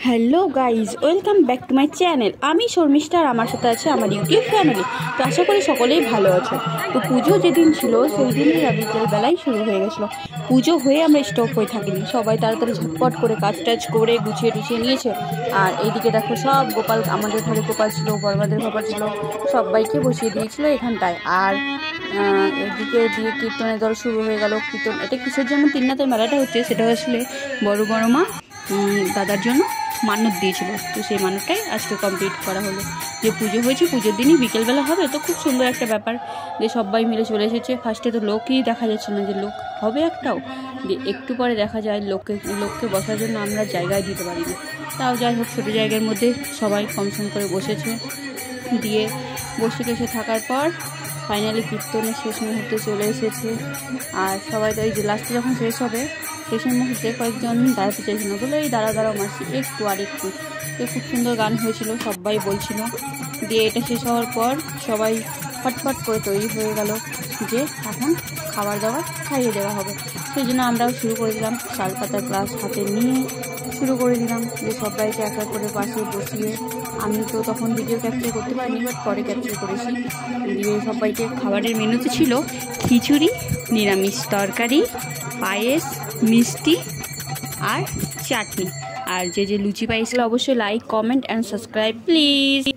Hello guys, welcome back to my channel. আমি শর্মিষ্ঠা আর আমার সাথে আছে আমার ইউটিউব ফ্যামিলি। তো আশা করি সকলেই ভালো আছে। তো পুজো যেদিন ছিল সেই দিনই বিকেলবেলায় শুরু হয়ে গেছিলো। পুজো হয়ে আমরা স্টপ হয়ে থাকিনি, সবাই তাড়াতাড়ি ঝটপট করে কাজ টাজ করে গুছিয়ে টুছিয়ে নিয়েছে। আর এইদিকে দেখো সব গোপাল, আমাদের ঘরে গোপাল ছিল, বড়মাদের গোপাল ছিল, সবাইকে বসিয়ে দিয়েছিল এখানটায়। আর এদিকে দিয়ে কীর্তনের দল শুরু হয়ে গেল। কীর্তন এটা কিসের জন্য তিননাথের মেলাটা হচ্ছে সেটা আসলে বড় মা দাদার জন্য মানত দিয়েছিল। তো সেই মানতটাই আজকে কমপ্লিট করা হলো। যে পুজো হয়েছে পুজোর দিনই বিকেলবেলা হবে, তো খুব সুন্দর একটা ব্যাপার যে সবাই মিলে চলে এসেছে। ফার্স্টে তো লোকই দেখা যাচ্ছে না যে লোক হবে একটাও, যে একটু পরে দেখা যায় লোককে বসার জন্য আমরা জায়গায় দিতে পারি না। তাও যাই হোক, ছোটো জায়গার মধ্যে সবাই কমসম করে বসেছে। দিয়ে বসে টসে থাকার পর ফাইনালি কীর্তনের শেষ মুহূর্তে চলে এসেছে। আর সবাই তো এই যে লাস্টে যখন শেষ হবে শেষের মুহূর্তে কয়েকজন দাঁড়াতে চাইছিল, বলে এই দাঁড়াও মাসি একটু আর একটু। তো খুব সুন্দর গান হয়েছিল, সবাই বলছিল। দিয়ে এটা শেষ হওয়ার পর সবাই ফটফট করে তৈরি হয়ে গেল যে এখন খাবার দাবার খাইয়ে দেওয়া হবে। সেই জন্য আমরাও শুরু করে দিলাম, শালপাতার গ্লাস হাতে নিয়ে শুরু করে দিলাম যে সবাইকে এক এক করে পাশে বসিয়ে। আমি তো তখন ভিডিও ক্যাপচার করতে পারিনি, বাট পরে ক্যাপচার করেছি। দিয়ে সবাইকে খাবারের মেনুতে ছিল খিচুড়ি, নিরামিষ তরকারি, পায়েস, মিষ্টি আর চাটনি। আর যে লুচি পাইছিল অবশ্যই like, comment and subscribe please.